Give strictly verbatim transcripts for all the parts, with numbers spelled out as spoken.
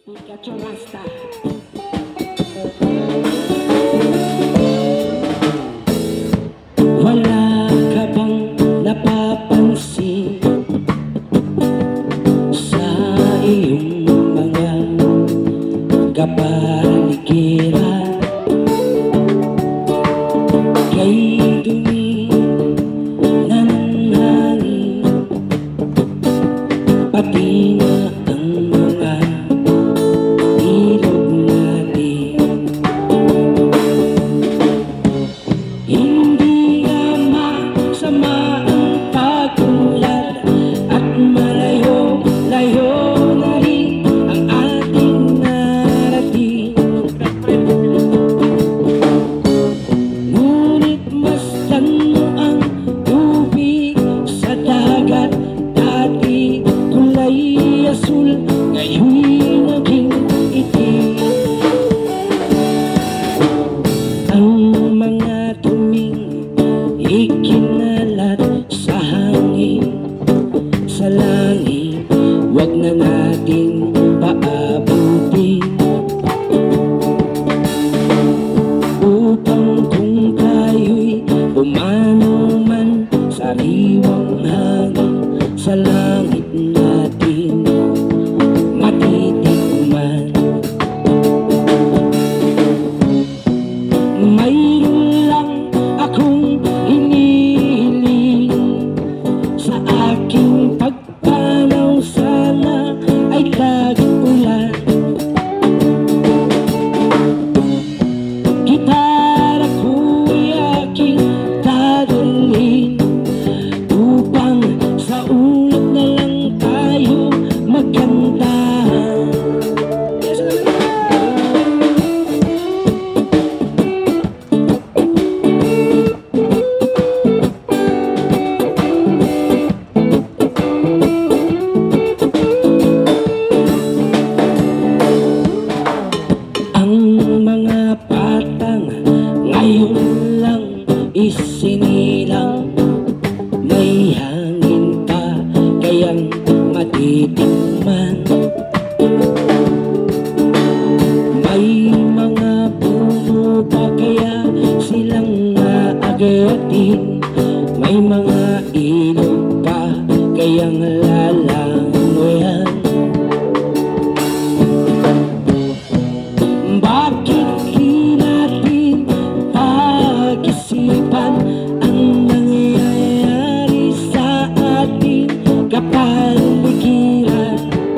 Pikachu Rasta. Wala ka bang napapansin sa iyong mga kapaligiran? Kay dumi na ng hangin, pati na ang mga ilog natin. Hindi nga masama ang pagulad at malayo-layo na rin ang ating narating. Ngunit masdan mo ang tubig sa dagat, dati kulay asul, ngayon'y naging itim. Ang mga tuming ikinalat sa hangin, sa langit, wag na nating paabutin, upang kung tayo'y umano man sa riwang hangin, sa langit natin matitikman. Mayroon lang akong hinihiling sa aking pagpanaw, sana ay tag-ulan. Gitara ko'y aking dadalhin, upang sa ulap na lang tayo magkantahan. Ang mga patang ngayon lang isinilang, may hangin pa kayang matitikman. May mga puno pa kaya silang maagatin, may mga ilog pa kayang lalangoyan. Bakit di natin pag-isipan ang nangyayari sa ating kapaligiran?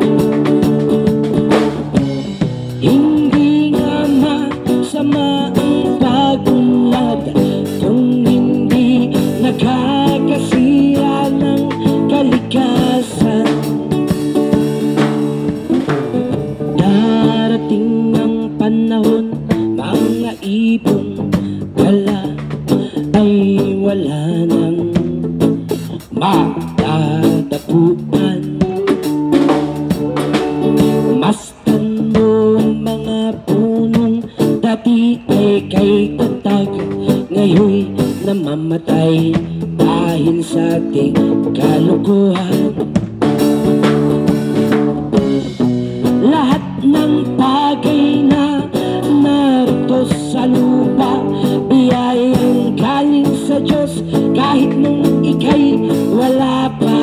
Hindi nga masama ang pagulad kung hindi nakakasira ng kalikasan. Darating ang panahon, mga ibong gala ay wala nang matatapuan. Masdan mo mga punong dati ay kay tatag, ngayon'y namamatay dahil sa ating kalukuhan. Lahat ng bagay na narito sa lupa, biyayang galing sa Diyos, kahit nung ika'y wala pa.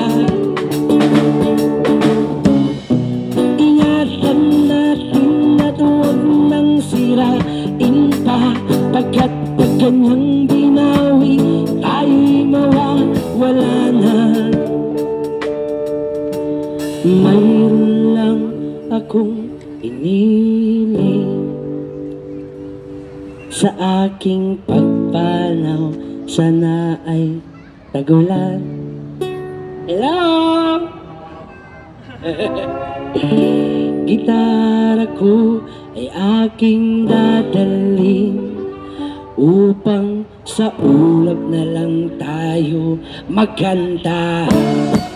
Ingatan natin at huwag nang sirain pa, pagkat pag kanyang binawi, tayo'y mawawala na. Mayroon lang akong iniling sa aking pagpanaw, sana ay tagulan. Hello! Gitara ko ay aking dadalhin, upang sa ulap na lang tayo magkanta.